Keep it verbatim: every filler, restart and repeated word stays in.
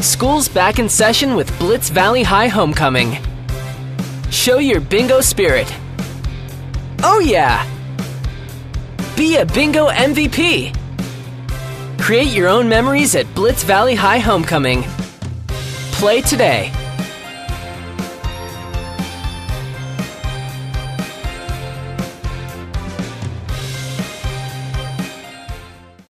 School's back in session with Blitz Valley High Homecoming. Show your bingo spirit. Oh yeah! Be a bingo M V P! Create your own memories at Blitz Valley High Homecoming. Play today.